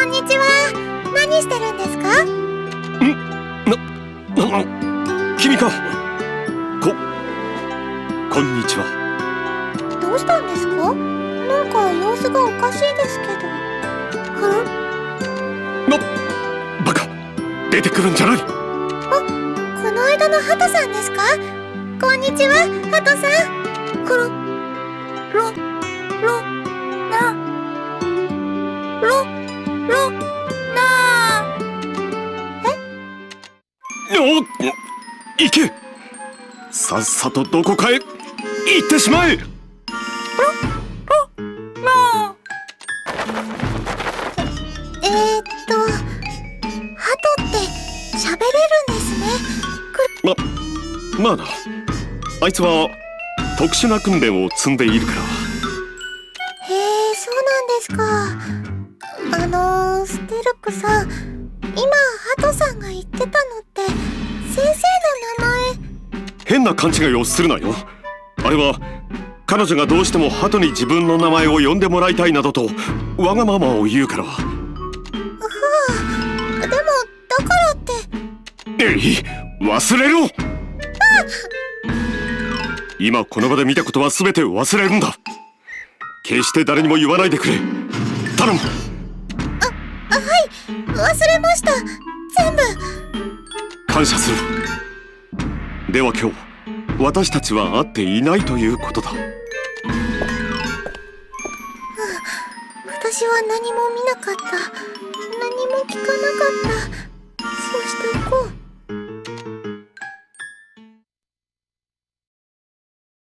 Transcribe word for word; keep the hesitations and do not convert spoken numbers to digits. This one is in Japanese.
んにちは。何してるんですか？ んな、な、君か。こ、こんにちは。 どうしたんですか？なんか様子がおかしいですけど。はん？ な、バカ。出てくるんじゃない。 あ、この間のハトさんですか？こんにちは、ハトさん。コロ、ロ、ロ、ナ、ロ、ロ、ナー。 お、行け。さっさとどこかへ行ってしまえ。 えーっと、ハトって喋れるんですね。 ま、まあな。あいつは特殊な訓練を積んでいるから。 へえ、そうなんですか。あのー、ステルクさん、今ハトさんが言ってたのって先生の名前。 変な勘違いをするなよ。あれは彼女がどうしてもハトに自分の名前を呼んでもらいたいなどとわがままを言うから。 はあ、でもだからって。 えい、忘れろ。今この場で見たことは全て忘れるんだ。決して誰にも言わないでくれ。頼む。 あ、あ、はい、忘れました。全部。 感謝する。では今日私たちは会っていないということだ。 私は何も見なかった。何も聞かなかった。